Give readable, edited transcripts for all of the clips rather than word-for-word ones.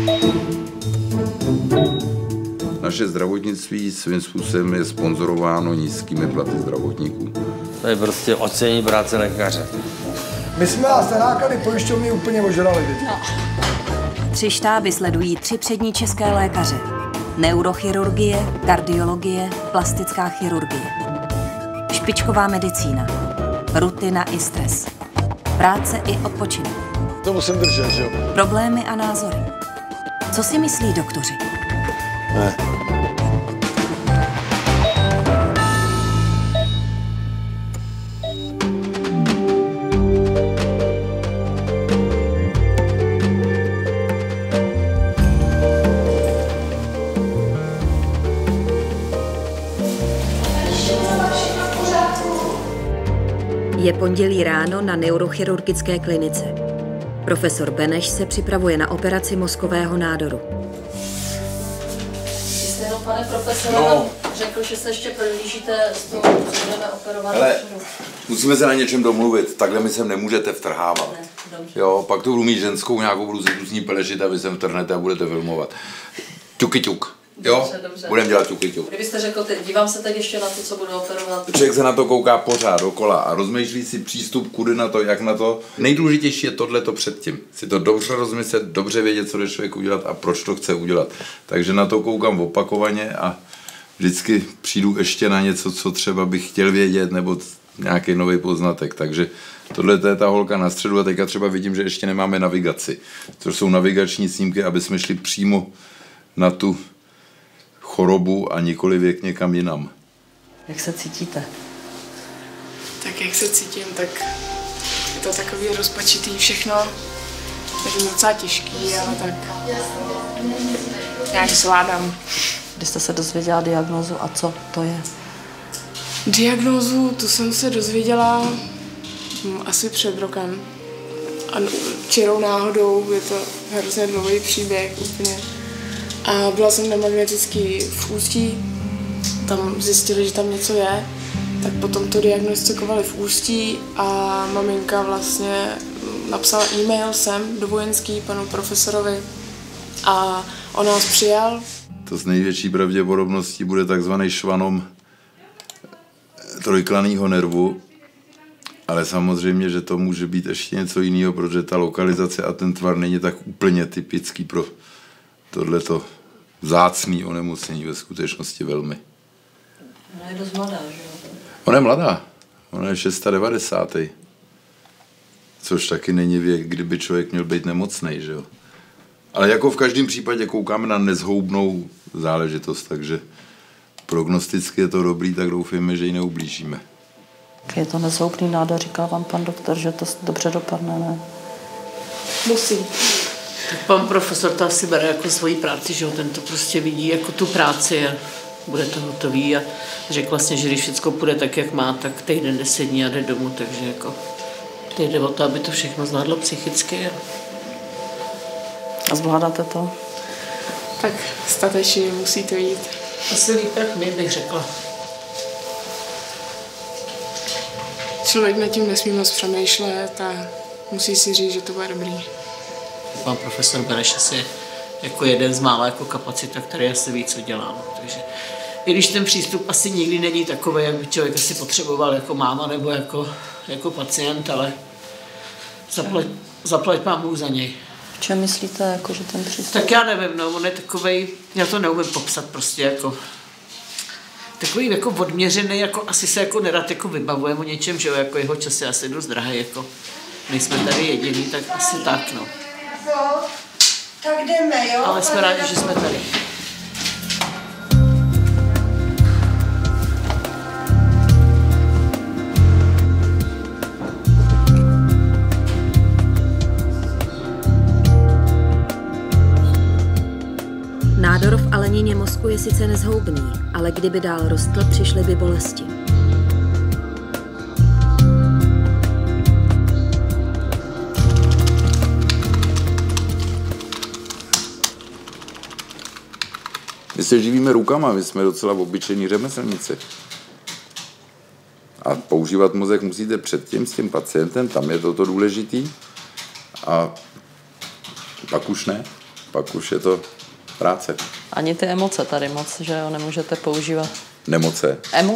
Naše zdravotnictví svým způsobem je sponzorováno nízkými platy zdravotníků. To je prostě ocenění práce lékaře. My jsme vás na náklady pojišťovny úplně ožrali. No. 3 štáby sledují 3 přední české lékaře. Neurochirurgie, kardiologie, plastická chirurgie. Špičková medicína. Rutina i stres. Práce i odpočinek. To musím držet, že jo? Problémy a názory. Co si myslí doktoři? Ne. Je pondělí ráno na neurochirurgické klinice. Profesor Beneš se připravuje na operaci mozkového nádoru. Jste jenom, pane profesore, řekl, že se ještě prodlížíte z toho, co budeme operovat. Hele, musíme se na něčem domluvit, takhle mi sem nemůžete vtrhávat. Ne, jo, pak to budu mít ženskou nějakou, budu si tu s ní pelešit a vy sem vtrhnete a budete filmovat. Ťuky-ťuk. Jo, dobře. budeme dělat ťuky-ťuk. Kdybyste řekl, dívám se teď ještě na to, co budu operovat. Člověk se na to kouká pořád dokola a rozmýšlí si přístup, kudy na to, jak na to. Nejdůležitější je tohleto předtím. Si to dobře rozmyslet, dobře vědět, co jde člověk udělat a proč to chce udělat. Takže na to koukám opakovaně a vždycky přijdu ještě na něco, co třeba bych chtěl vědět nebo nějaký nový poznatek. Takže tohle je ta holka na středu a teďka třeba vidím, že ještě nemáme navigaci. To jsou navigační snímky, aby jsme šli přímo na tu chorobu a nikoli věk někam jinam. Jak se cítíte? Tak jak se cítím, tak je to takový rozpačitý všechno. Je to docela těžký, ale tak nějak zvládám. Kdy jste se dozvěděla diagnózu a co to je? Diagnózu, tu jsem se dozvěděla asi před rokem. A čirou náhodou, je to hrozně dlouhý příběh úplně. A byla jsem na magnetický v Ústí, tam zjistili, že tam něco je, tak potom to diagnostikovali v Ústí a maminka vlastně napsala e-mail sem do vojenský panu profesorovi a on nás přijal. To s největší pravděpodobností bude takzvaný švanom trojklanného nervu, ale samozřejmě, že to může být ještě něco jiného, protože ta lokalizace a ten tvar není tak úplně typický pro tohleto vzácný onemocnění ve skutečnosti velmi. Ona je dost mladá, že jo? Ona je mladá. Ona je 690. Což taky není věk, kdyby člověk měl být nemocnej, že jo? Ale jako v každém případě koukáme na nezhoubnou záležitost, takže prognosticky je to dobrý, tak doufujeme, že ji neublížíme. Je to nezhoubný nádor, říkal vám pan doktor, že to dobře dopadne, ne? Musí. Tak pan profesor to asi bere jako svoji práci, že jo, ten to prostě vidí jako tu práci a bude to hotový a řekl vlastně, že když všechno půjde tak, jak má, tak týden 10 dní a jde domů, takže jako teď jde o to, aby to všechno zvládlo psychicky. A zvládáte to? Tak statečně musí to jít. Asi líp jak my, bych řekla. Člověk nad tím nesmí moc přemýšlet a musí si říct, že to bude dobrý. Pan profesor Beneš asi jako jeden z mála jako kapacita, který asi ví, co dělá. No. Takže i když ten přístup asi nikdy není takový, jak by člověk asi potřeboval jako máma nebo jako pacient, ale zaplať pán Bůh za něj. V čem myslíte, jako, že ten přístup? Tak já nevím, no, on je takovej, já to neumím popsat prostě jako takový jako odměřený, jako asi se jako nerad jako vybavujeme o něčem, že jo, jako jeho čas je asi dost drahý, jako nejsme tady jediný, tak asi tak, no. Tak jdeme, jo? Ale jsme rádi, že jsme tady. Nádor v alenině mozku je sice nezhoubný, ale kdyby dál rostl, přišly by bolesti. My se živíme rukama, my jsme docela obyčejní řemeslníci. A používat mozek musíte předtím s tím pacientem, tam je toto důležitý. A pak už ne. Pak už je to práce. Ani ty emoce tady moc, že jo, nemůžete používat. Nemoce.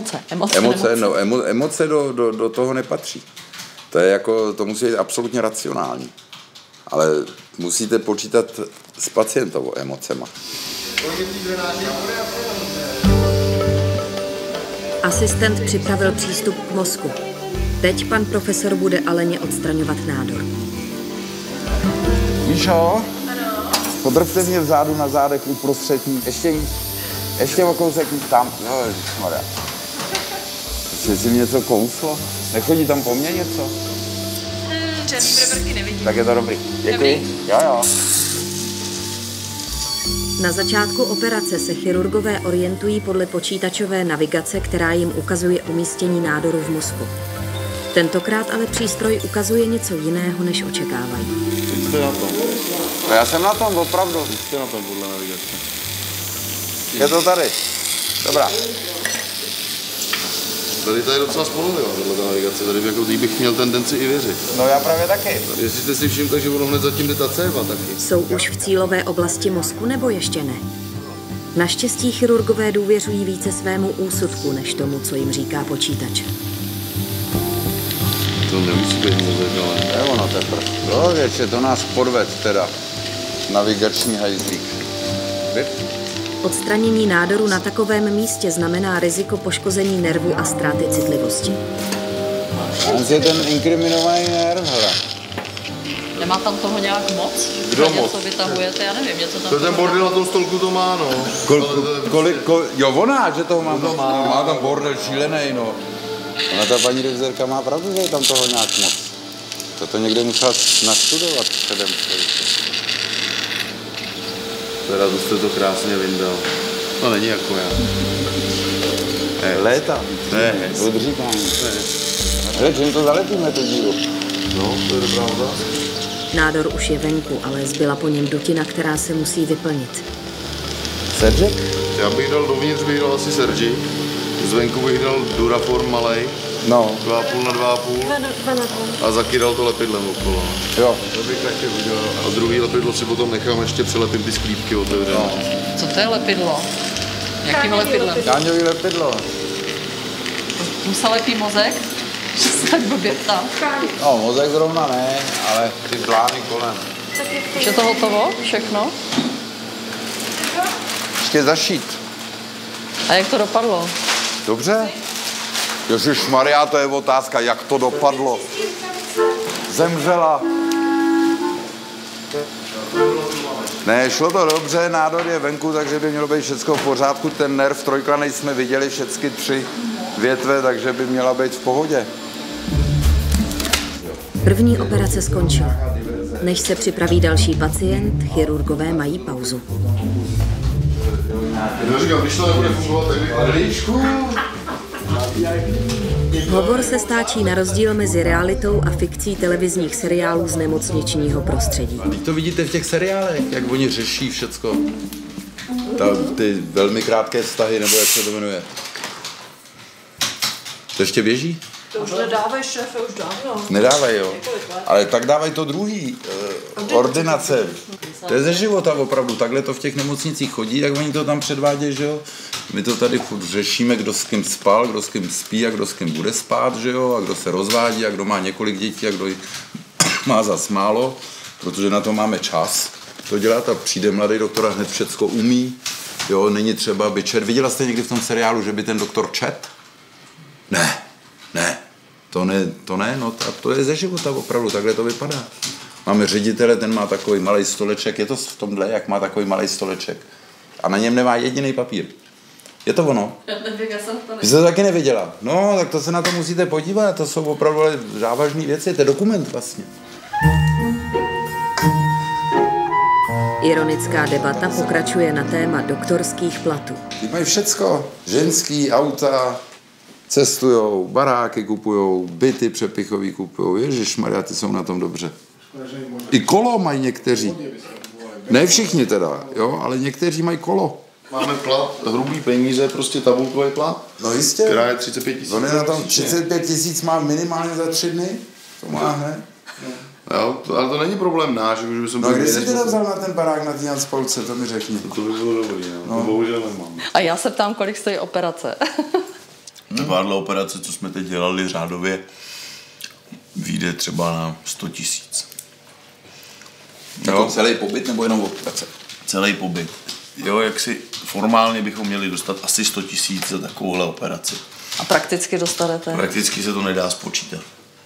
Emoce do toho nepatří. To je jako, to musí být absolutně racionální. Ale musíte počítat s pacientovou emocema. Asistent připravil přístup k mozku. Teď pan profesor bude Aleně odstraňovat nádor. Míšo? Podržte mě vzadu na zádech uprostřed. Ještě o kousek tam. No, ježišmarja. Jestli mi něco kouslo? Nechodí tam po mně něco? Černý breberky nevidím. Tak je to dobrý. Děkuji. Jo. Na začátku operace se chirurgové orientují podle počítačové navigace, která jim ukazuje umístění nádoru v mozku. Tentokrát ale přístroj ukazuje něco jiného, než očekávají. Jste na tom. Já jsem na tom, opravdu. Jste na tom podle navigace. Je to tady. Dobrá. Tady to je docela spolehlivá, tato navigace. Tady jako bych měl tendenci i věřit. No já právě taky. Jestli jste si všiml, takže ono hned zatím jde ta céva taky. Jsou už v cílové oblasti mozku nebo ještě ne? Naštěstí chirurgové důvěřují více svému úsudku, než tomu, co jim říká počítač. To nemusí být mozek, ale... Je ono teprve. No, většině to nás podved teda. Navigační hajzlík. Odstranění nádoru na takovém místě znamená riziko poškození nervu a ztráty citlivosti. Tam je ten inkriminovaný nerv, hele. Nemá tam toho nějak moc? Kdo moc? Něco vytahujete, já nevím, něco tam... To ten bordel na tom stolku to má, no. Jo, ona, že toho má moc. Má tam bordel šílený, no. Ona ta paní revizorka má pravdu, že je tam toho nějak moc. To někde musela nastudovat předem. Teda to jste to krásně vyndal. No není jako já. Léta. Ne. Odříkání. Hele, čím to zalepíme, tu díru? No, to je dobrá otázka. Nádor už je venku, ale zbyla po něm dutina, která se musí vyplnit. Sergek? Já bych dal dovnitř, bych dal asi Sergi. Zvenku bych dal Duraform malej. No. 2,5 na 2,5. A zakydal to lepidlem okolo. Jo. To bych taky udělal. A druhý lepidlo si potom nechám, ještě přelepím ty sklípky otevřené. No. Co to je lepidlo? Jakým lepidlem? Káňový lepidlo. Tím se lepí mozek? Že se tak blbě ptám. No, mozek zrovna ne, ale ty plány kolem. Už je to hotovo? Všechno? Ještě zašít. A jak to dopadlo? Dobře. Ježišmarja, to je otázka, jak to dopadlo. Zemřela. Ne, šlo to dobře, nádor je venku, takže by mělo být všechno v pořádku. Ten nerv trojklanej jsme viděli všechny 3 větve, takže by měla být v pohodě. První operace skončila. Než se připraví další pacient, chirurgové mají pauzu. Já říkám, když to nebude fungovat, tak bych... Hovor se stáčí na rozdíl mezi realitou a fikcí televizních seriálů z nemocničního prostředí. Teď to vidíte v těch seriálech, jak oni řeší všecko. Ty velmi krátké vztahy, nebo jak se to jmenuje. To ještě běží? To už nedávají, šéfe, už dávno. Nedávají, jo. Ale tak dávají to druhý. Ordinace. To je ze života opravdu. Takhle to v těch nemocnicích chodí, jak oni to tam předvádějí, že jo. My to tady furt řešíme, kdo s kým spal, kdo s kým spí a kdo s kým bude spát, že jo. A kdo se rozvádí a kdo má několik dětí a kdo má zas málo. Protože na to máme čas to dělat a přijde mladý doktor a hned všecko umí. Jo, není třeba by čet. Viděla jste někdy v tom seriálu, že by ten doktor čet? Ne. To ne, no to je ze života opravdu, takhle to vypadá. Máme ředitele, ten má takový malý stoleček, je to v tomhle, jak má takový malý stoleček. A na něm nemá jediný papír. Je to ono? Já nevím, já jsem to Vy jste to taky neviděla. No, tak to se na to musíte podívat, to jsou opravdu závažné věci, to je dokument vlastně. Ironická debata pokračuje na téma doktorských platů. Ty mají všecko. Ženský, auta, cestujou, baráky kupujou, byty přepichový kupujou. Ježišmarja, ty jsou na tom dobře. I kolo mají někteří. Ne všichni teda, jo, ale někteří mají kolo. Máme plat, hrubý peníze, prostě tabulkový plat. No jistě. Která je 35 000. On je na tom 35 000 má minimálně za 3 dny. To má hned. Jo, ale to není problém náš, že by jsem... No a když jsi teda vzal na ten barák na té spolce, to mi řekni. To by bylo dobrý, no. To bohužel nemám. A já se ptám, kolik stojí operace. Takováhle operace, co jsme teď dělali řádově, vyjde třeba na 100 000. Jako celý pobyt nebo jenom operace? Celý pobyt. Jo, jak si formálně bychom měli dostat asi 100 000 za takovouhle operaci. A prakticky dostanete? Prakticky se to nedá spočítat.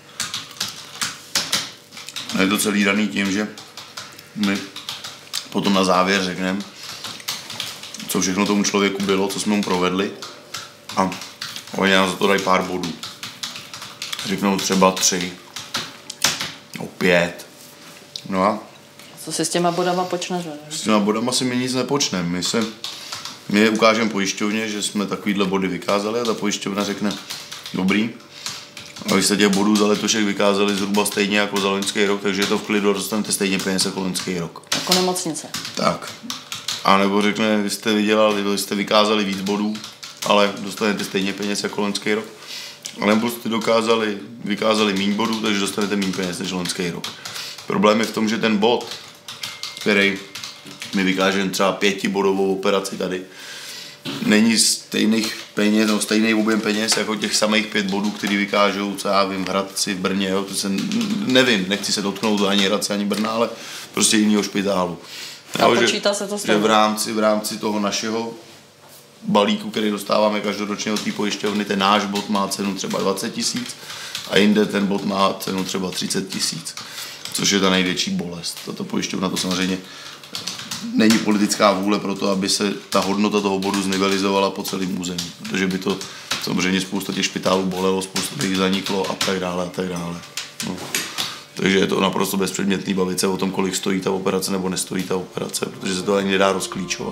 Je to celý daný tím, že my potom na závěr řekneme, co všechno tomu člověku bylo, co jsme mu provedli a oni nám za to dají pár bodů. Řeknou třeba 3, no 5. No a co si s těma bodama počneš? s těma bodama si my nic nepočneme. My je ukážeme pojišťovně, že jsme takovýhle body vykázali a ta pojišťovna řekne, dobrý, a vy jste těch bodů za letošek vykázali zhruba stejně jako za loňský rok, takže je to v klidu a dostanete stejně peněz jako loňský rok. Jako nemocnice. Tak. A nebo řekne, vy jste vykázali víc bodů, ale dostanete stejně peněz jako loňský rok. A nebo jste vykázali méně bodů, takže dostanete méně peněz než loňský rok. Problém je v tom, že ten bod, který my vykážeme třeba 5bodovou operaci tady, není stejných peněz, no stejný objem peněz jako těch samých 5 bodů, který vykážou, co já vím, v Hradci, v Brně, jo, to se nevím, nechci se dotknout ani Hradce, ani Brna, ale prostě jinýho špitálu. A jo, počítá se to s že v rámci toho našeho balíku, který dostáváme každoročně od té pojišťovny, ten náš bod má cenu třeba 20 000 a jinde ten bod má cenu třeba 30 000, což je ta největší bolest. Tato pojišťovna to samozřejmě není politická vůle pro to, aby se ta hodnota toho bodu znivelizovala po celém území, protože by to samozřejmě spousta těch špitálů bolelo, spousta těch zaniklo a tak dále a tak dále. No. Takže je to naprosto bezpředmětný bavit se o tom, kolik stojí ta operace nebo nestojí ta operace, protože se to ani nedá rozklíčovat.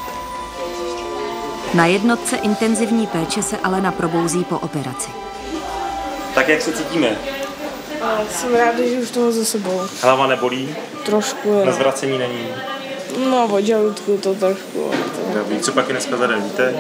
Na jednotce intenzivní péče se Alena probouzí po operaci. Tak jak se cítíme? Jsem ráda, že už toho za sebou. Hlava nebolí? Trošku, jo. Na zvracení není? No, od žaludku to trošku. Dobrý, co pak je dneska za den, víte?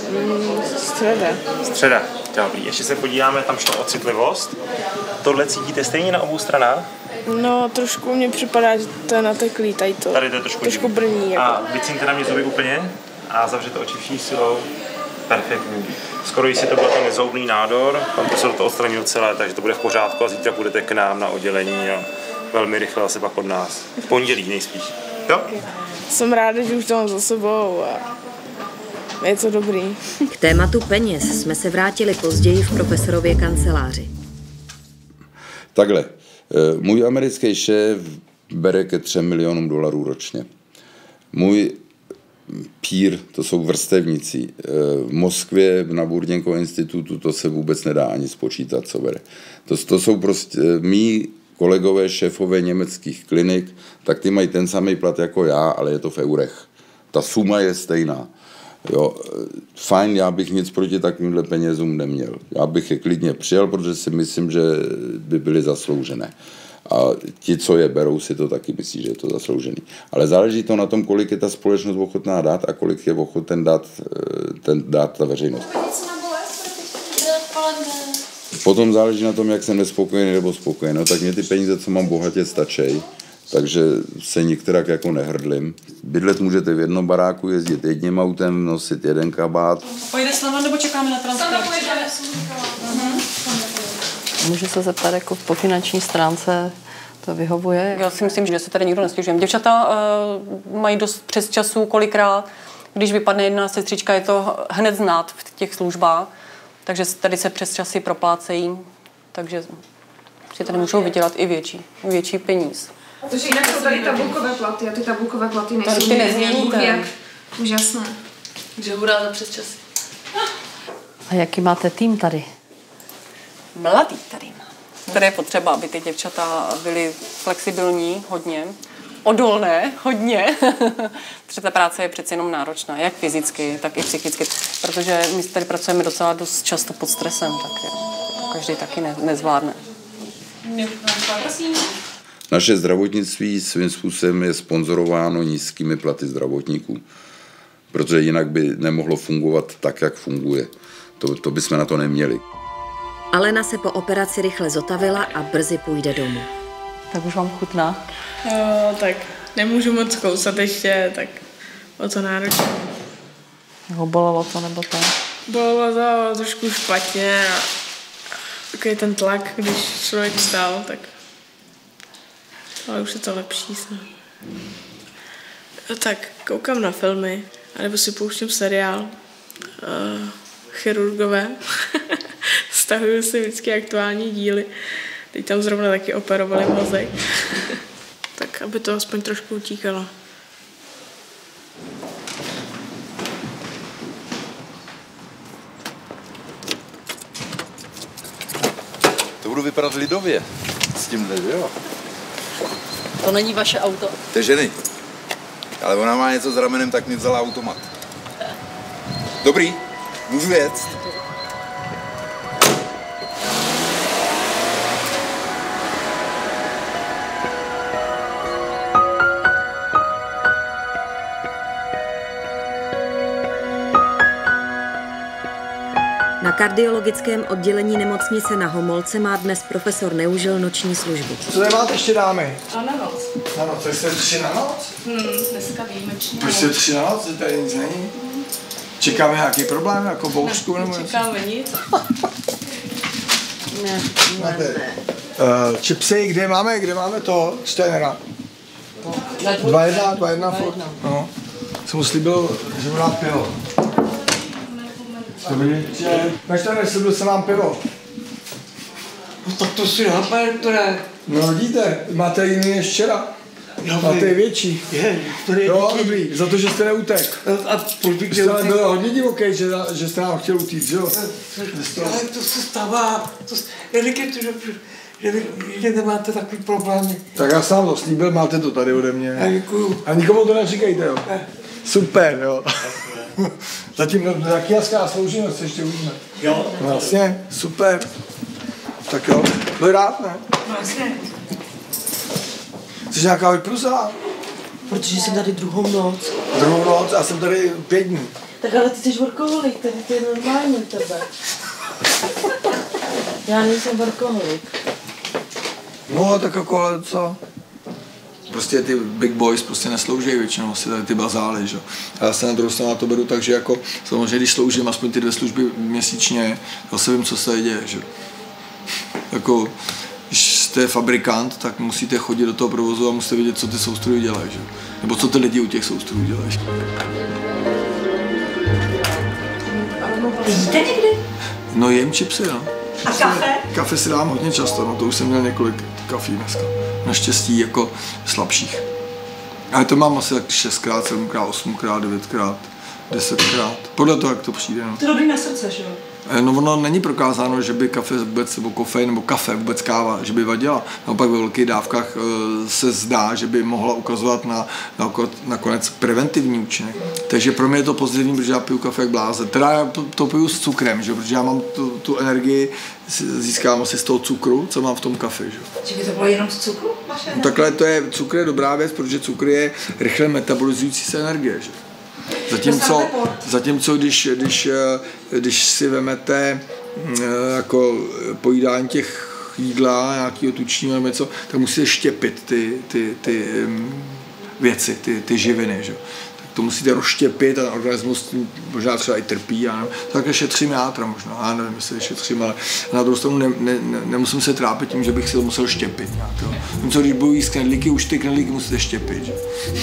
Středa. Dobrý, ještě se podíváme, tam šlo o citlivost. Tohle cítíte stejně na obou stranách? No, trošku mně připadá, že to je nateklý, tady to je trošku brní. Jako. A vycíňte na mě zuby úplně a zavřete oči vší silou. Perfektní. Skoro jistě to byl ten nezoubný nádor, pan profesor to odstranil celé, takže to bude v pořádku a zítra půjdete k nám na oddělení a velmi rychle asi pak od nás. V pondělí nejspíš. Jo? Jsem ráda, že už to mám za sebou a je to dobrý. K tématu peněz jsme se vrátili později v profesorově kanceláři. Takhle, můj americký šéf bere ke $3 milionům ročně. Můj pír, to jsou vrstevníci. V Moskvě na Burděnkově institutu to se vůbec nedá ani spočítat, co bere. To jsou prostě mý kolegové, šéfové německých klinik, tak ty mají ten samý plat jako já, ale je to v eurech. Ta suma je stejná. Jo, fajn, já bych nic proti takovýmhle penězům neměl. Já bych je klidně přijal, protože si myslím, že by byly zasloužené. A ti, co je berou, si to taky myslí, že je to zasloužený. Ale záleží to na tom, kolik je ta společnost ochotná dát a kolik je ochoten dát ta veřejnost. Potom záleží na tom, jak jsem nespokojený nebo spokojený. No, tak mě ty peníze, co mám, bohatě stačí, takže se nikterak jako nehrdlím. Bydlet můžete v jednom baráku, jezdit jedním autem, nosit jeden kabát. Pojede s náma, nebo čekáme na transport? Můžu se zeptat, jako po finanční stránce to vyhovuje? Já si myslím, že se tady nikdo nestěžujeme. Děvčata mají dost přes času kolikrát. Když vypadne jedna sestřička, je to hned znát v těch službách. Takže tady se přes časy proplácejí. Takže si tady můžou vydělat i větší peníz. Takže jinak jsou tady tabulkové platy a ty tabulkové platy nejsou ty nezměníte. Jak úžasné. Že hurá za přes časy. A jaký máte tým tady? Mladý tady mám. Tady je potřeba, aby ty děvčata byly flexibilní hodně, odolné hodně, protože ta práce je přece jenom náročná, jak fyzicky, tak i psychicky, protože my tady pracujeme docela dost často pod stresem, tak každý taky nezvládne. Naše zdravotnictví svým způsobem je sponzorováno nízkými platy zdravotníků, protože jinak by nemohlo fungovat tak, jak funguje. To bychom na to neměli. Alena se po operaci rychle zotavila a brzy půjde domů. Tak už vám chutná? Tak nemůžu moc kousat ještě, tak o to náročné. Bolelo to nebo to? Bolelo to trošku špatně a takový ten tlak, když člověk vstal, tak ale už je to lepší snad. Tak koukám na filmy, anebo si pouštím seriál Chirurgové. Stahuju si vždycky aktuální díly. Teď tam zrovna taky operovali mozek. Tak, aby to aspoň trošku utíkalo. To budu vypadat lidově s tímhle, jo? To není vaše auto. To je ženy. Ale ona má něco s ramenem, tak mi vzala automat. Dobrý, můžu jet. Na kardiologickém oddělení nemocnice na Homolce má dnes profesor Neužil noční službu. Co tady máte ještě, dámy? A na noc. Na noc, to jste 3 na noc? Dneska výjimečně. Proč jste 3 na noc? Tady nic není? Čekáme nějaký problém, jako bouřku nebo něco? Čekáme nic. Ne. Čipsy, kde máme to? Stejnera. 2-1 furt. No. Jsem mu slíbil, že mu dá pivo. Dobrý, Meštane, slíbil jsem vám pivo. No tak to si hápe, které. No vidíte, máte jiný než včera. Máte je větší. Jo, dobrý, za to, že jste neutek. A proč bych jste byl hodně divoký, že jste nám chtěl utíct, jo? Ale to se stává. Já říkám, že nemáte takový problémy. Tak já sám to slíbil, máte to tady ode mě. Já děkuju. A nikomu to neříkejte, jo? Super, jo. Zatím taky jaská slouženost ještě uvidíme. Jo. Vlastně, super. Tak jo, byl rád, ne? Vlastně. Jsi nějaká vyprusá? Protože jsem tady druhou noc. Druhou noc a jsem tady 5 dní. Tak ale ty jsi workoholik, to je normální u tebe. Já nejsem workoholik. No, tak jako, ale co? Prostě ty big boys prostě neslouží většinou si tady ty bazály, že? A já se na druhou stranu to beru tak, že jako samozřejmě, když sloužím aspoň ty 2 služby měsíčně, zase vím, co se děje, že? Jako, když jste fabrikant, tak musíte chodit do toho provozu a musíte vědět, co ty soustroje dělají, že? Nebo co ty lidi u těch soustrojů dělají. Jíte někdy? No jem chipsy, no. A kafe? Kafe si dám hodně často, no to už jsem měl několik kafí dneska. Naštěstí jako slabších. Ale to mám asi tak 6x, 7x, 8x, 9x, 10x. Podle toho, jak to přijde, no. To je dobrý na srdce, že jo? No ono není prokázáno, že by kafe vůbec, nebo kofein, nebo kafe, vůbec káva, že by vadila. Naopak ve velkých dávkách se zdá, že by mohla ukazovat nakonec preventivní účinek. Takže pro mě je to pozitivní, protože já piju kafe jak blázen. Teda já to piju s cukrem, že? Protože já mám tu energii, získávám asi z toho cukru, co mám v tom kafe. Že by to bylo jenom z cukru? No takhle cukr je dobrá věc, protože cukr je rychle metabolizující se energie. Že? Zatímco když si vemete jako pojídání těch jídla, nějakého tučního nebo něco, tak musíte štěpit ty věci, ty živiny. Že? Tak to musíte rozštěpit a organismus možná třeba i trpí. Tak šetřím já teda možná, já nevím, jestli šetřím, ale na druhou stranu nemusím se trápit tím, že bych si to musel štěpit. Zatímco když budu jíst knedlíky, už ty knedlíky musíte štěpit. Že?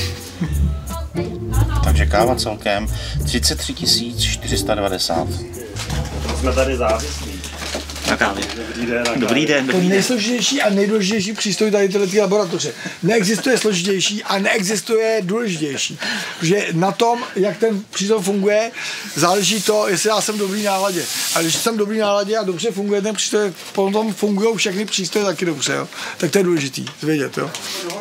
Takže káva celkem 33 490. Jsme tady závislí. Na kávě. Dobrý den. To nejsložitější a nejdůležitější přístroj tady tyhle laboratoře. Neexistuje složitější a neexistuje důležitější. Protože na tom, jak ten přístroj funguje, záleží to, jestli já jsem v dobrý náladě. A když jsem v dobrý náladě a dobře funguje ten přístroj, potom fungují všechny přístroje taky dobře. Jo? Tak to je důležitý vědět. Jo?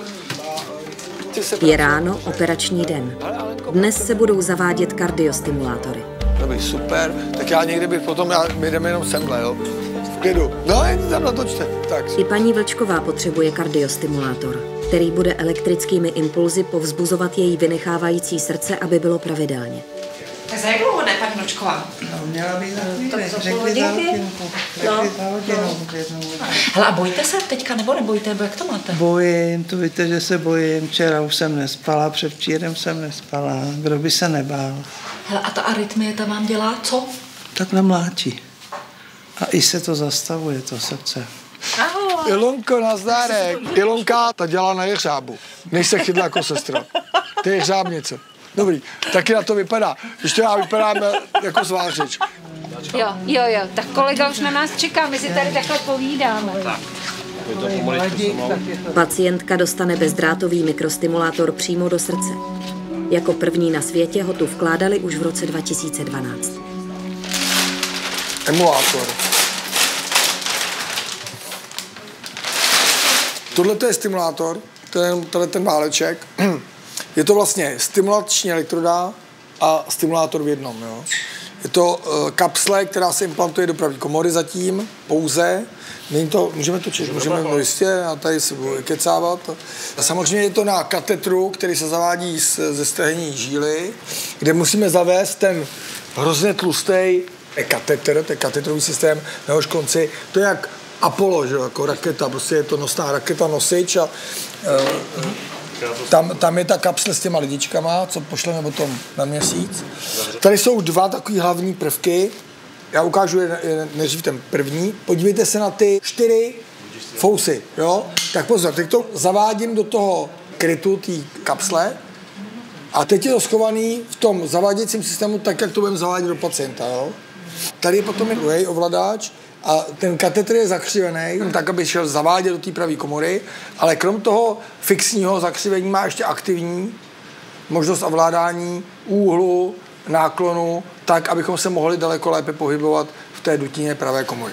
Je ráno, operační den. Dnes se budou zavádět kardiostimulátory. Dobrý, super. Tak já někdy bych potom, my jdeme jenom semhle, jo? V klidu. No, jděte tam natočte. Tak. I paní Vlčková potřebuje kardiostimulátor, který bude elektrickými impulzy povzbuzovat její vynechávající srdce, aby bylo pravidelně. Tak za jak dlouho jde, paní Vlčková? No, měla být za chvíli. Tak za Řekli půl za hodinky. hodinku. No, Řekli za hodinu. Hele, a bojíte se teďka, nebo nebojíte, nebo jak to máte? Bojím, to víte, že se bojím. Včera už jsem nespala, předvčírem jsem nespala. Kdo by se nebál? Hele, a ta arytmie ta vám dělá co? Takhle mlátí. A i se to zastavuje, to srdce. Ahoj. Ilonko, nazdárek. Ilonka, ta dělá na jeřábu. Než se chytla jako sestra. To je jeřábnice. Dobrý, taky na to vypadá. Ještě já vypadám jako zvářič. Jo, tak kolega už na nás čeká, my si tady takhle povídáme. Pacientka dostane bezdrátový mikrostimulátor přímo do srdce. Jako první na světě ho tu vkládali už v roce 2012. Emulátor. Tohle je stimulátor, tohle ten váleček. Je to vlastně stimulační elektroda a stimulátor v jednom. Jo. Je to kapsle, která se implantuje do pravý komory zatím, pouze. Není to, můžeme točit, můžeme jistě a tady se bude kecávat. A samozřejmě je to na katetru, který se zavádí ze stehenní žíly, kde musíme zavést ten hrozně tlustý katetr, to je katetrový systém, na jehož konci. To je jak Apollo, že? Jako raketa, prostě je to nosná raketa, nosič a tam je ta kapsle s těma lidičkama, co pošleme potom na měsíc. Tady jsou dva takový hlavní prvky. Já ukážu nejdřív ten první. Podívejte se na ty 4 fousy, jo? Tak pozor, teď to zavádím do toho krytu té kapsle a teď je to schovaný v tom zaváděcím systému tak, jak to budeme zavádět do pacienta, jo? Tady potom je druhý ovladač a ten katetr je zakřivený, tak, aby šel zavádět do té pravé komory, ale krom toho fixního zakřivení má ještě aktivní možnost ovládání úhlu, náklonu, tak, abychom se mohli daleko lépe pohybovat v té dutině pravé komory.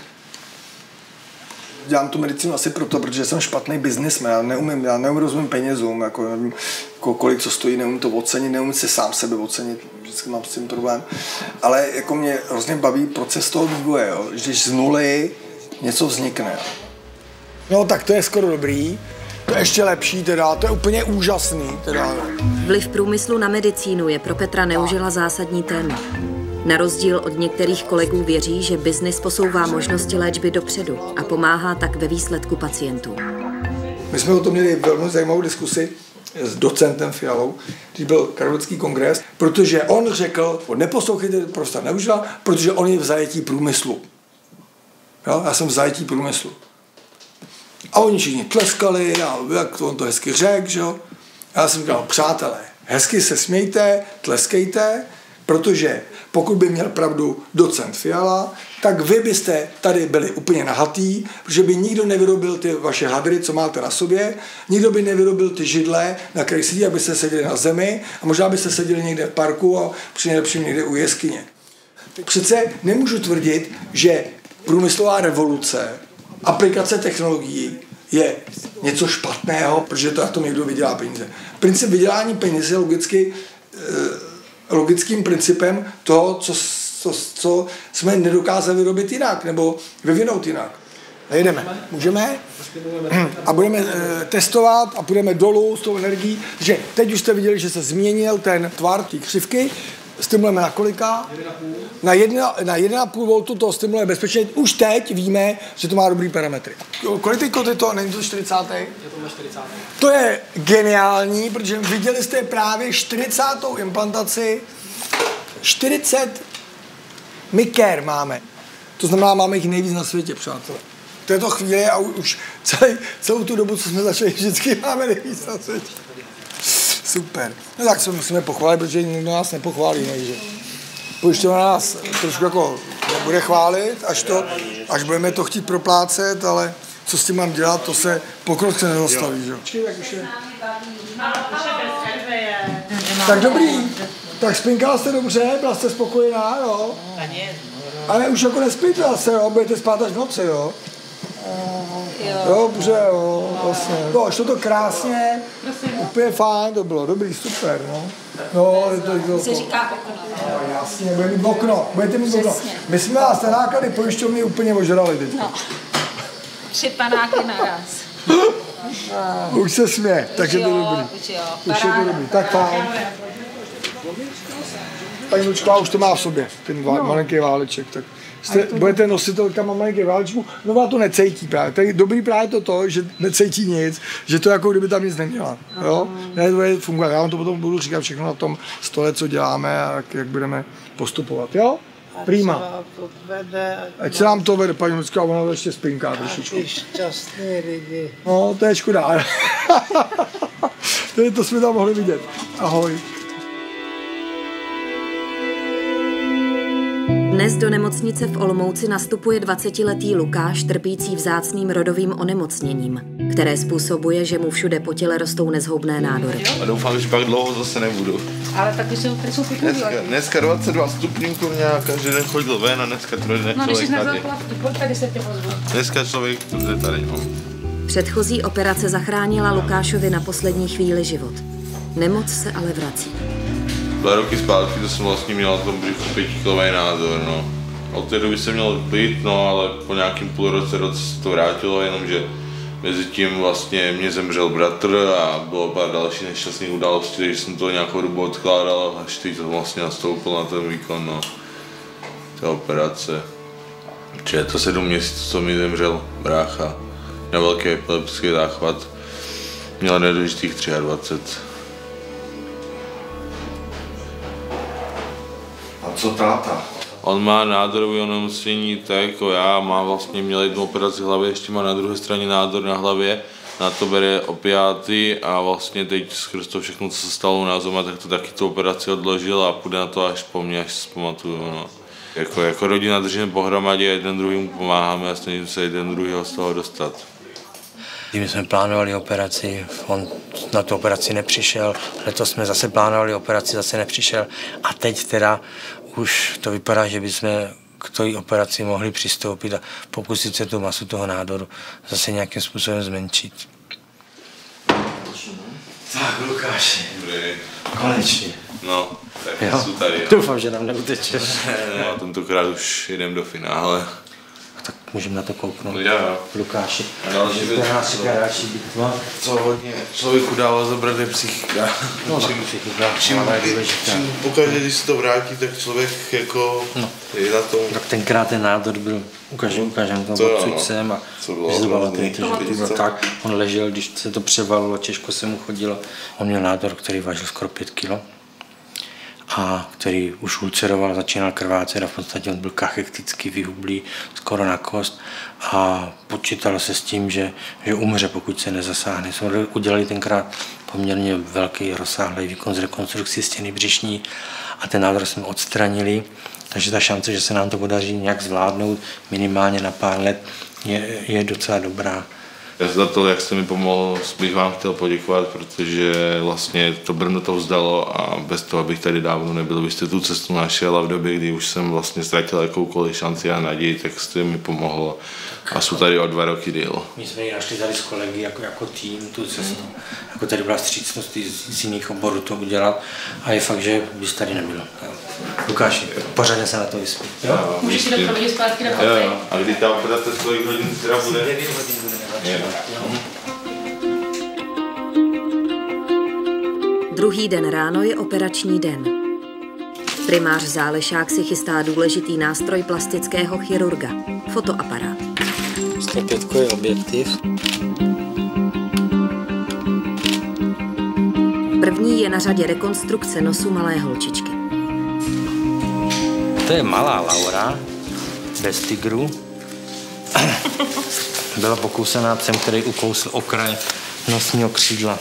Dělám tu medicínu asi proto, protože jsem špatný biznismen, já nerozumím penězům, jako nevím, kolik co stojí, neumím to ocenit, neumím si sám sebe ocenit, vždycky mám s tím problém, ale jako mě hrozně baví proces toho vývoje, jo, když z nuly něco vznikne. Jo. No tak to je skoro dobrý, to je ještě lepší teda, to je úplně úžasný teda. Vliv průmyslu na medicínu je pro Petra Neužila zásadní téma. Na rozdíl od některých kolegů věří, že biznis posouvá možnosti léčby dopředu a pomáhá tak ve výsledku pacientů. My jsme o tom měli velmi zajímavou diskusi s docentem Fialou, když byl kardiologický kongres, protože on řekl, neposlouchejte profesora Neužila, protože on je v zajetí průmyslu. Jo? Já jsem v zajetí průmyslu. A oni všichni tleskali a jak on to hezky řekl, že jo. Já jsem říkal, přátelé, hezky se smějte, tleskejte, protože pokud by měl pravdu docent Fiala, tak vy byste tady byli úplně nahatý, protože by nikdo nevyrobil ty vaše hadry, co máte na sobě, nikdo by nevyrobil ty židle, na kterých sedí, abyste seděli na zemi a možná byste seděli někde v parku a při nejlepším někde u jeskyně. Přece nemůžu tvrdit, že průmyslová revoluce, aplikace technologií je něco špatného, protože to na tom někdo vydělá peníze. Princip vydělání peněz je logickým principem toho, co jsme nedokázali vyrobit jinak, nebo vyvinout jinak. Jdeme. Můžeme? A budeme testovat a půjdeme dolů s tou energií. Takže teď už jste viděli, že se změnil ten tvar té křivky. Stimulujeme na kolika? Na 1,5 voltu to stimuluje bezpečně. Už teď víme, že to má dobrý parametry. Kolik je to? Není to 40? Je to 40. To je geniální, protože viděli jste právě 40. implantaci. 40 miker máme. To znamená, máme jich nejvíc na světě, přátelé. V této chvíli a už celou tu dobu, co jsme začali, vždycky máme nejvíc na světě. Super. No tak se musíme pochválit, protože nikdo nás nepochválí, že? Pojišťovna nás trošku jako nebude chválit, až budeme to chtít proplácet, ale co s tím mám dělat, to se pokrok se nezastaví, že? Tak dobrý. Tak spinkala jste dobře, byla jste spokojená, jo? Ale už jako nespíte zase, jo? Budete spát až v noci, jo? Jo, dobře, jo, vlastně. No, šlo to krásně, úplně fajn, to bylo dobrý, super, no. No, to se říká okno. No, jasně, budete mít okno. My jsme vás na náklady pojišťovny úplně ožrali teď. No, 3 panáky naraz. Už se směje, takže to dobrý. Už je to dobrý, tak fajn. Paní Lučková už to má v sobě, ten malinký váleček, tak budete nositelkama malinkých válečků, no ona to necítí právě. Tak dobrý právě to, že necítí nic, že to jako kdyby tam nic neměla. Jo? Ne, to je funguje. Já vám to potom budu říkat všechno na tom stole, co děláme a jak budeme postupovat. Jo? Prima. Ať se nám to vede, paní Lucka, ona to ještě spinká trošičku. Šťastný lidi. No, to je škoda. To jsme tam mohli vidět. Ahoj. Dnes do nemocnice v Olomouci nastupuje 20letý Lukáš, trpící vzácným rodovým onemocněním, které způsobuje, že mu všude po těle rostou nezhoubné nádory. A doufám, že pak dlouho zase nebudu. Ale taky jsou pěkný. Dneska 22 stupňů, kurňa, každý den chodil ven a dneska trojden člověk tady. Dneska člověk je tady, no. Předchozí operace zachránila Lukášovi na poslední chvíli život. Nemoc se ale vrací. 2 roky zpátky to jsem vlastně měl na tom břichu 5kilový nádor, no. Od té doby jsem měl být, no, ale po nějakým půlroce se to vrátilo, jenomže mezi tím vlastně mě zemřel bratr a bylo pár dalších nešťastných událostí, takže jsem to nějakou dobu odkládal, až teď to vlastně nastoupil na ten výkon, no, té operace. Čiže to 7 měsíců, co mi zemřel brácha, měl velký epileptický záchvat, měl nedožitých 23. A co táta? On má nádorové onemocnění, tak jako já, měl jednu operaci hlavy, ještě má na druhé straně nádor na hlavě, na to bere opiáty a vlastně teď skrz to všechno, co se stalo u nás doma, tak to taky tu operaci odložil a půjde na to až po mně, až si zpamatuju. No. Jako rodina držíme pohromadě, jeden druhým pomáháme a snažíme se jeden druhýho z toho dostat. My jsme plánovali operaci, on na tu operaci nepřišel, letos jsme zase plánovali operaci, zase nepřišel a teď teda už to vypadá, že bychom k té operaci mohli přistoupit a pokusit se tu masu toho nádoru zase nějakým způsobem zmenšit. Tak, Lukáši. Konečně. No, tak jsou tady. Doufám, že nám neutečeš. No, tentokrát už jdem do finále. Tak můžeme na to kouknout. Jo. Lukáši. Další věc, co hodně člověku dává zabrat, je psychika. No, čím pokaždé, když se to vrátí, tak člověk jako je na tom. Tak tenkrát ten nádor byl, ukážem to odsud sem a vyzvala tak. On ležel, když se to převalilo, těžko se mu chodilo. On měl nádor, který vážil skoro 5 kg. A který už ulceroval, začínal krvácet a v podstatě on byl kachekticky vyhublý, skoro na kost a počítalo se s tím, že umře, pokud se nezasáhne. Jsme udělali tenkrát poměrně velký rozsáhlý výkon z rekonstrukcí stěny břišní a ten nádor jsme odstranili, takže ta šance, že se nám to podaří nějak zvládnout minimálně na pár let, je docela dobrá. Za to, jak jste mi pomohl, bych vám chtěl poděkovat, protože vlastně to Brno to vzdalo a bez toho, abych tady dávno nebyl, byste tu cestu našel a v době, kdy už jsem vlastně ztratil jakoukoliv šanci a naději, tak jste mi pomohl a jsou tady o 2 roky díl. My jsme ji našli tady s kolegy jako tým tu cestu, jako tady byla vstřícnost z jiných oborů to udělat a je fakt, že bys tady nebyl. Lukáši, pořádně se na to vyspí. Můžeš si do toho zpátky na papej? A kdy ta operace kolik hodin teda bude? 9 hodin bude. Druhý den ráno je operační den. Primář Zálešák si chystá důležitý nástroj plastického chirurga – fotoaparát. 105 je objektiv. První je na řadě rekonstrukce nosu malé holčičky. To je malá Laura, bez tygru. Byla pokousená psem, který ukousl okraj nosního křídla.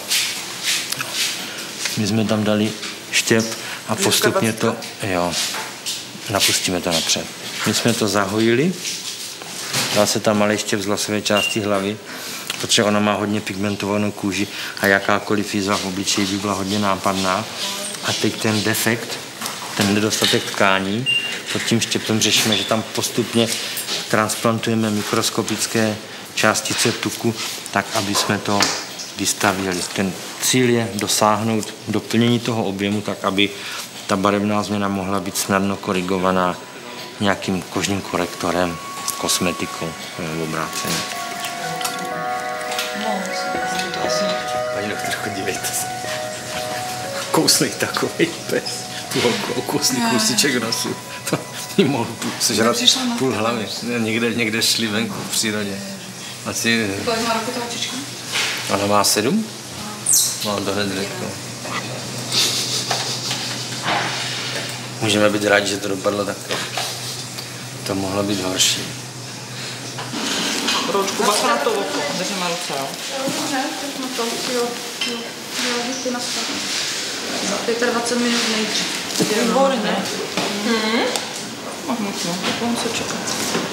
My jsme tam dali štěp a postupně to, napustíme to napřed. My jsme to zahojili, dal se tam malý štěp z vlasové části hlavy, protože ona má hodně pigmentovanou kůži a jakákoliv výzva v obličeji by byla hodně nápadná. A teď ten defekt, ten nedostatek tkání, pod tím štěpem řešíme, že tam postupně transplantujeme mikroskopické částice tuku, tak, aby jsme to vystavili. Ten cíl je dosáhnout doplnění toho objemu, tak, aby ta barevná změna mohla být snadno korigovaná nějakým kožním korektorem, kosmetikou nebo obráceně. Paní doktorko, dívejte se. Kousnej takový pes. tu holku okusný kousíček nosu. To jí mohl sežrat půl hlavy. Někde šli venku v přírodě. Asi... Kolik má roku ta holčička? Ona má 7? Mám to hned řekl. Můžeme být rádi, že to dopadlo takto. To mohlo být horší. Roučku, bacha na to oko, držíme ruce, jo? Ne, na to, jo, ty nastav. Za 25 minut nejdřív. Výborně. Mahnutno, tak on se čeká.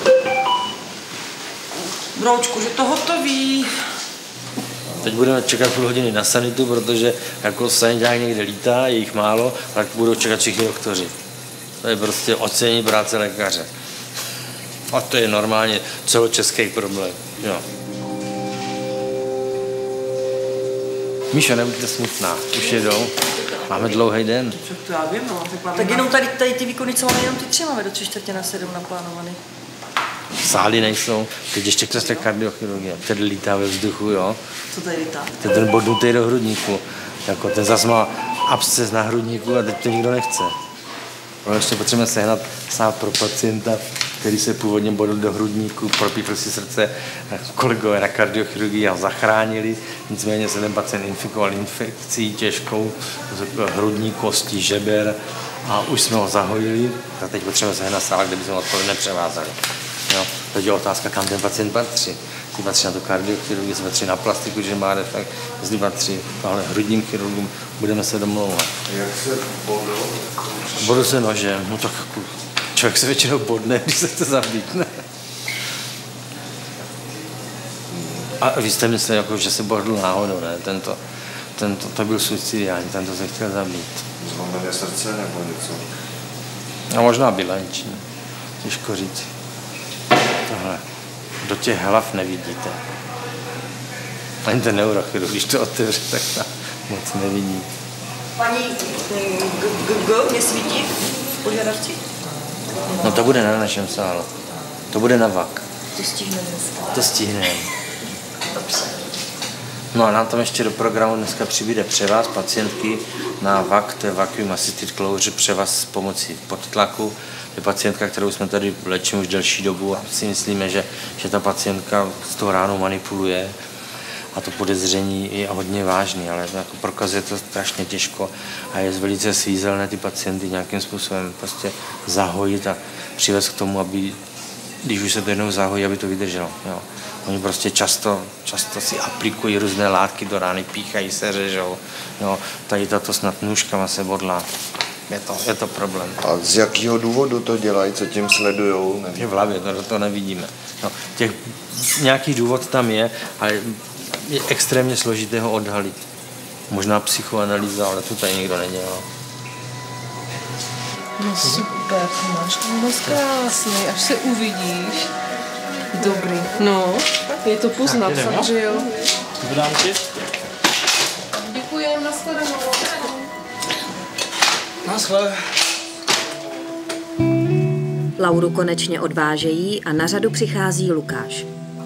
Broučku, že to hotový. Teď budeme čekat půl hodiny na sanitu, protože jako saniták někde lítá, je jich málo, tak budou čekat všichni doktoři. To je prostě ocenění práce lékaře. A to je normálně celočeský problém. Jo. Míšo, nebuďte smutná, už jedou. Máme dlouhý den. To já vím, no. Tak jenom tady ty výkony, co máme, jenom ty 3 máme do 6:45 naplánovaný. Sály nejsou, teď ještě klesne kardiochirurgie, který lítá ve vzduchu, jo. Co tady lítá? To je ten bodnutý do hrudníku. Jako ten zas má absces na hrudníku a teď to nikdo nechce. No, ještě potřebujeme sehnat sál pro pacienta, který se původně bodl do hrudníku, propíchl si srdce, kolegové na kardiochirurgii ho zachránili, nicméně se ten pacient infikoval infekcí těžkou hrudní kostí, žeber a už jsme ho zahojili a teď potřebujeme sehnat sál, kde bychom odpoledne nepřevázali. Jo, teď je otázka, kam ten pacient patří. Jestli patří na tu kardiochirurgii, jestli patří na plastiku, že má defekt, jestli patří tohle hrudním chirurgům, budeme se domlouvat. Jak se bodl? Bodl se nožem, no tak člověk se většinou bodne, když se chce zabít, ne? A vy jste mysleli, jako, že se bodl náhodou, ne? To byl suicidální, tento se chtěl zabít. Zlomené srdce nebo něco? A možná bilanční, těžko říct. Tohle. Do těch hlav nevidíte. Ani ten neurochirurg, když to otevře, tak tam moc nevidí. Paní mě svítí v požadavci? No to bude na našem sálu. To bude na VAK. To stihneme dneska. To stihneme. No a nám tam ještě do programu dneska přibude převaz pacientky na VAK, to je Vacuum Assisted Closure, převaz s pomocí podtlaku. Je pacientka, kterou jsme tady léčíme už delší dobu a si myslíme, že ta pacientka s tou ránou manipuluje a to podezření je hodně vážný, ale jako prokazuje to strašně těžko a je velice svízelné ty pacienty nějakým způsobem prostě zahojit a přivést k tomu, aby, když už se to jednou zahojí, aby to vydrželo. Jo. Oni prostě často si aplikují různé látky do rány, píchají se, řežou. Jo. Tady tato snad nůžkama se bodlá. Je to problém. A z jakého důvodu to dělají, co tím sledujou? Je v hlavě, to nevidíme. No, nějaký důvod tam je, ale je extrémně složité ho odhalit. Možná psychoanalýza, ale to tady nikdo nedělal. No super, máš to moc krásný, až se uvidíš. Dobrý. No, je to poznat, fakt, že jo. Dám ti? Děkujem, nashledanou. Naschle. Lauru konečně odvážejí a na řadu přichází Lukáš.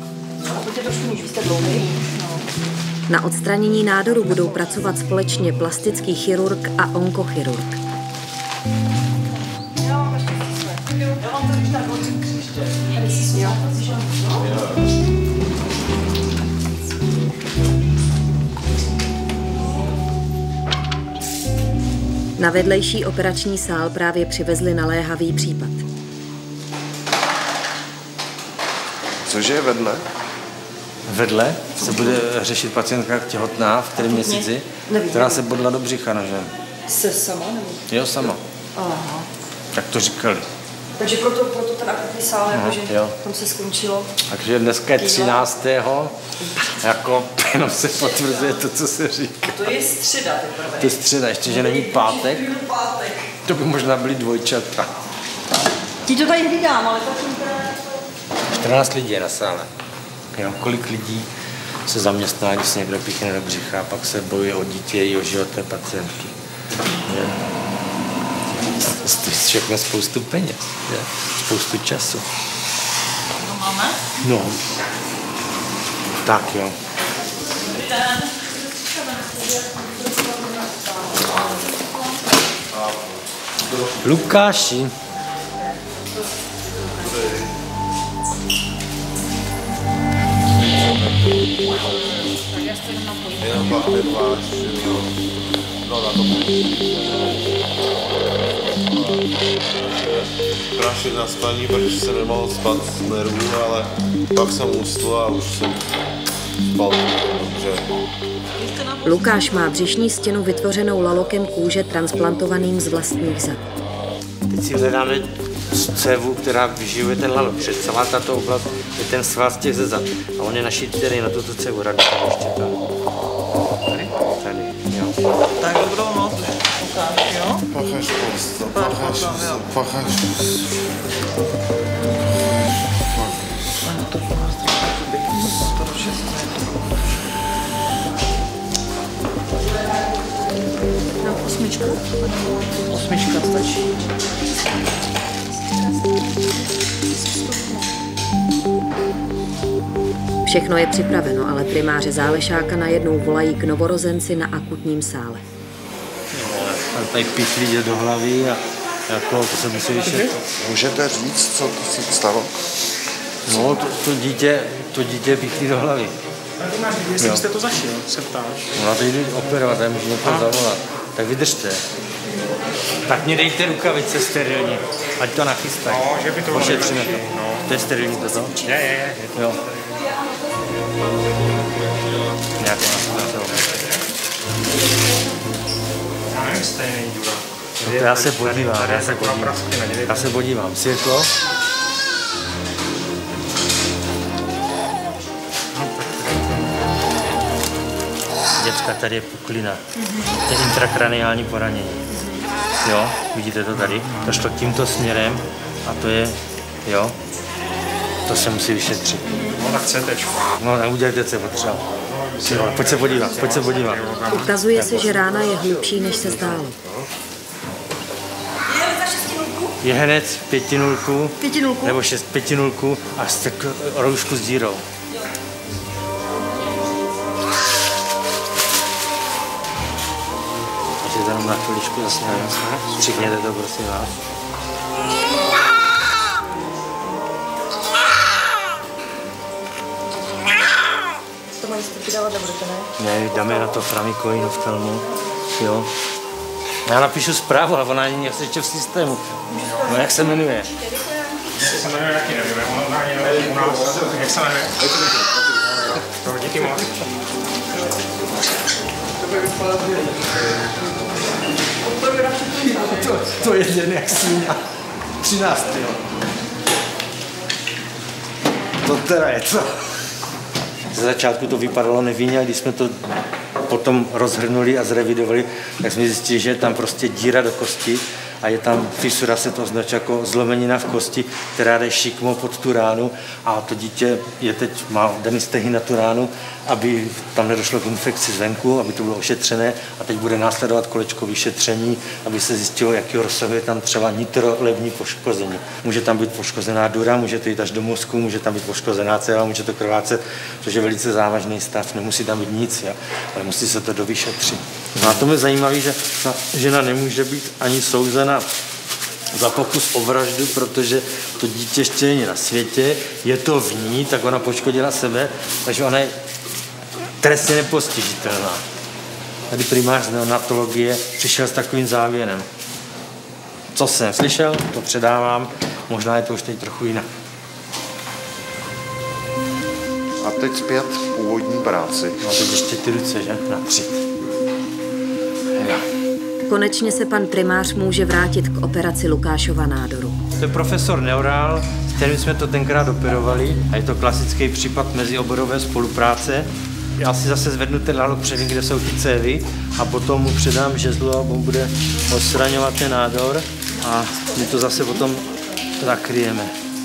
Na odstranění nádoru budou pracovat společně plastický chirurg a onkochirurg. Na vedlejší operační sál právě přivezli naléhavý případ. Cože je vedle? Vedle se bude řešit pacientka těhotná v kterém měsíci, která se bodla do břicha nožem. Se sama nebo? Jo, sama. Aha. Tak to říkali. Takže proto ten akutní sál, jakože tam se skončilo. Takže dneska je 13. Jako jenom se potvrzuje to, co se říká. To je středa teprve. To je středa, ještě, že není pátek. To by možná byly dvojčata. Ti to tady hlídám, ale tak jsem teda... 14 lidí je na sále. Jenom kolik lidí se zaměstná, když se někdo píchne do břicha, pak se bojuje o dítě i o život té pacientky. Stojí všechno spoustu peněz, je? Spoustu času. To máme? No. Tak jo. Lukáši. Jenom pak neváš, no na to strašně naspaný, protože jsem nemohl spát z nervů, ale pak jsem usnul a už jsem spal dobře. Lukáš má břišní stěnu vytvořenou lalokem kůže transplantovaným z vlastních zad. Teď si hledáme cévu, která vyživuje ten lalok, protože celá tato oblast je ten svaz těch ze zad. A on je našitý tady na tuto cévu, rád tam ještě tady, jo. Tak dobrou noc, Lukáš, jo? Pacháš. Na 8. 8 stačí. Všechno je připraveno, ale primáře Zálešáka najednou volají k novorozenci na akutním sále. A tady píchlí jde do hlavy a jako to se musí vyšetřit. Můžete říct, co to se stalo? No, to dítě píchlí do hlavy. Jestli jste to zašil, se ptáš. No, teď jdu operovat, já můžu někoho zavolat. Tak vydržte. Tak mě dejte rukavice sterilní, ať to nachystají. No, že by to bylo ošetříme to. No. To je sterilní toto? Je. Jo. Nějak to. Já nevím, stejný díra. No to já se podívám. Světlo. Děcka, tady je puklina. To je intrakraniální poranění. Jo, vidíte to tady? To šlo tímto směrem a to je, jo, to se musí vyšetřit. No tak CT. No tak udělejte, co je potřeba. Pojď se podívat. Ukazuje se, že rána je hlubší, než se zdálo. Je hned 5,0 nebo 5,0 a roušku s dírou. Takže jenom na chviličku zase střihněte to, prosím vás. To mají taky dávat, nebudete, ne? Ne, dáme na to Framikoin v filmu, jo. Já napíšu zprávu, ale ona není ještě v systému. No jak se jmenuje? Jak se jmenuje, jaký nevíme, ona není u nás. Jak se jmenuje? Díky moc. To je den jak sníha. 13. To teda je co? Ze začátku to vypadalo nevinně, když jsme to potom rozhrnuli a zrevidovali, tak jsme zjistili, že je tam prostě díra do kosti a je tam fisura, se to označuje jako zlomenina v kosti, která jde šikmo pod tu ránu a to dítě je teď, má daný stehy na tu ránu, aby tam nedošlo k infekci zvenku, aby to bylo ošetřené a teď bude následovat kolečko vyšetření, aby se zjistilo, jakého rozsahu je tam třeba nitrolevní poškození. Může tam být poškozená dura, může to jít až do mozku, může tam být poškozená céva, může to krvácet, což je velice závažný stav, nemusí tam být nic, ja? Ale musí se to dovyšetřit. No a to je zajímavé, že ta žena nemůže být ani souzena za pokus o vraždu, protože to dítě ještě není na světě, je to v ní, tak ona poškodila sebe, takže ona je trestně nepostižitelná. Tady primář z neonatologie přišel s takovým závěrem. Co jsem slyšel, to předávám, možná je to už teď trochu jinak. A teď zpět k původní práci. No teď ještě ty ruce, že? Na 3. Jo. Konečně se pan primář může vrátit k operaci Lukášova nádoru. To je profesor Neural, s kterým jsme to tenkrát operovali a je to klasický případ mezioborové spolupráce. Já si zase zvednu ten lalok před, kde jsou ty cévy a potom mu předám žezlo a on bude odstraňovat ten nádor a my to zase potom zakryjeme.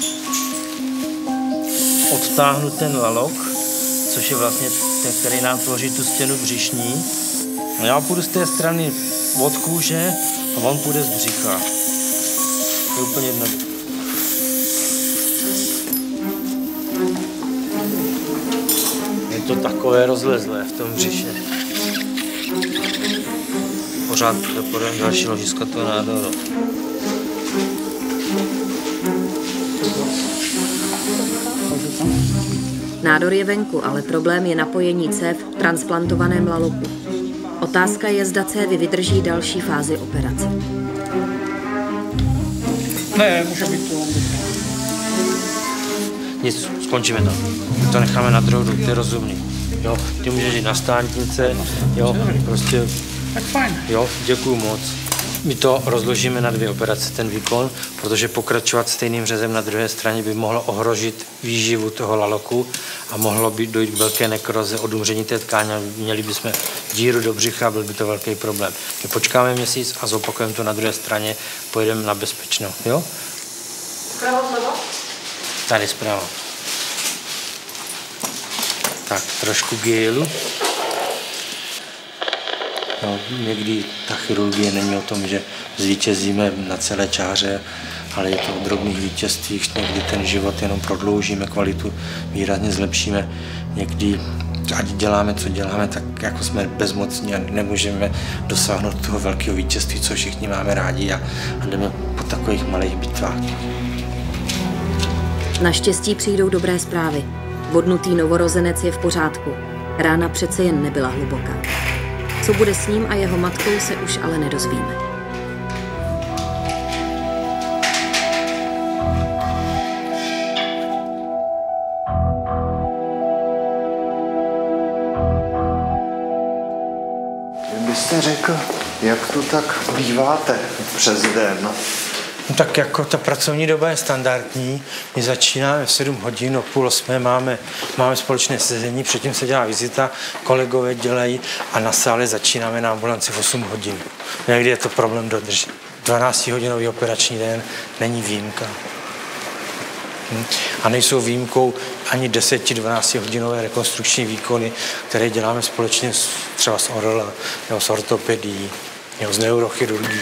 Odtáhnu ten lalok, což je vlastně ten, který nám tvoří tu stěnu břišní. A já půjdu z té strany od kůže a on půjde z břicha. To je úplně jednoduché. Je to takové rozlezlé v tom břiše. pořád podem další ložiska toho nádoru. Nádor je venku, ale problém je napojení cév v transplantovaném laloku. Otázka je, zda cévy vydrží další fázi operace. Ne, může být to. Nic, skončíme to. My to necháme na druhou, to je rozumný. Jo, ty můžeš jít na stánnice, jo, prostě. Tak fajn. Jo, děkuju moc. My to rozložíme na 2 operace, ten výkon, protože pokračovat stejným řezem na druhé straně by mohlo ohrožit výživu toho laloku a mohlo by dojít k velké nekroze, odumření té tkáně. Měli bychom díru do břicha, byl by to velký problém. My počkáme měsíc a zopakujeme to na druhé straně, pojedeme na bezpečno, jo? Zprava zleva? Tady zprava. Tak, trošku gelu. No, někdy ta chirurgie není o tom, že zvítězíme na celé čáře, ale je to o drobných vítězstvích. Někdy ten život jenom prodloužíme, kvalitu výrazně zlepšíme. Někdy, ať děláme, co děláme, tak jako jsme bezmocní a nemůžeme dosáhnout toho velkého vítězství, co všichni máme rádi a jdeme po takových malých bitvách. Naštěstí přijdou dobré zprávy. Vodnutý novorozenec je v pořádku. Rána přece jen nebyla hluboká. Co bude s ním a jeho matkou, se už ale nedozvíme. Byste řekl, jak to tak býváte přes den? No tak jako ta pracovní doba je standardní. My začínáme v 7 hodin, o 7:30 máme společné sezení, předtím se dělá vizita, kolegové dělají a na sále začínáme na ambulanci v 8 hodin. Někdy je to problém dodržet. 12-hodinový operační den není výjimka. A nejsou výjimkou ani 10-12 hodinové rekonstrukční výkony, které děláme společně třeba s ORL, nebo s ortopedií, nebo s neurochirurgií.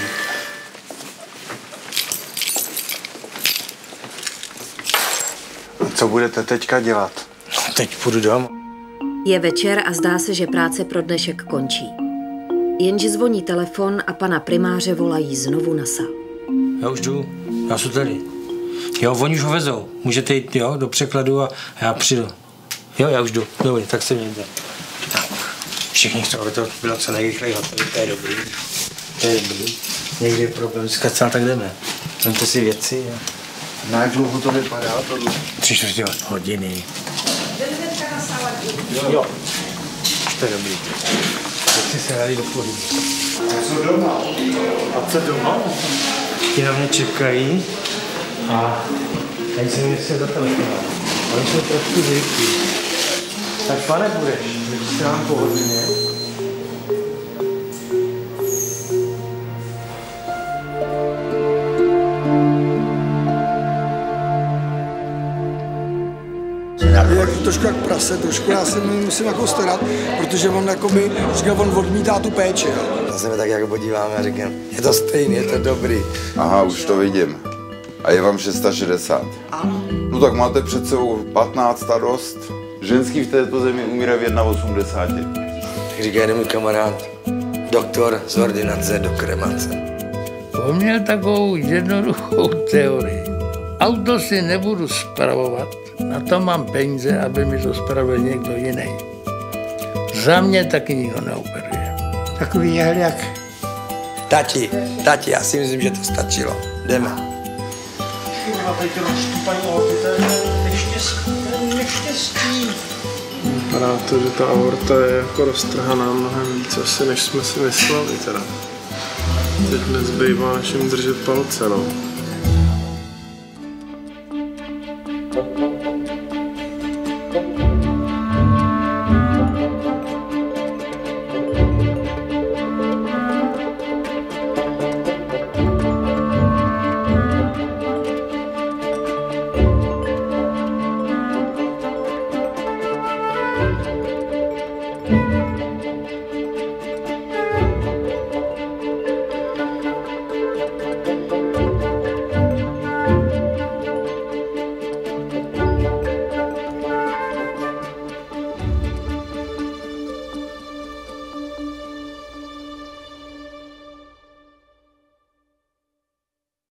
Co budete teďka dělat? Teď půjdu domů. Je večer a zdá se, že práce pro dnešek končí. Jenže zvoní telefon a pana primáře volají znovu na sál. Já už jdu, já jsem tady. Jo, oni už ho vezou. Můžete jít, jo, do překladu a já přijdu. Jo, já už jdu. Dobrý, tak se mějte. Tak, všichni chcou, aby to bylo co nejrychleji hotový, to je dobrý. To je dobrý. Někdy je problém s kacel, tak jdeme. Vemte si věci. Jo. Na jak dlouho to vypadá? 3/4 hodiny. Jo, to je dobrý. Věci se dali do pohybu. Co doma? A co doma? Ti na mě čekají a tady jsem ještě zatelefonoval. Oni jsou trošku zvyklí. Tak pane budeš, když se vám pohodlně. Je trošku jak prase, trošku já se musím jako starat, protože on jakoby, říkám, on odmítá tu péči. Já se mi tak jako podíváme a říkám, je to stejný, je to dobrý. Aha, už to vidím. A je vám 660. No tak máte před sebou 15 starost. Ženský v této zemi umírá v 81. Tak říká jeden můj kamarád, doktor z ordinace do kremace. On měl takovou jednoduchou teorii. Auto si nebudu spravovat, na to mám peníze, aby mi to spravil někdo jiný. Za mě taky nikdo neoperuje. Takový jehl jak... Tati, já si myslím, že to stačilo. Jdeme. Vypadá to, že ta aorta je jako roztrhaná mnohem víc asi, než jsme si mysleli teda. Teď nezbývá našim držet palce, no.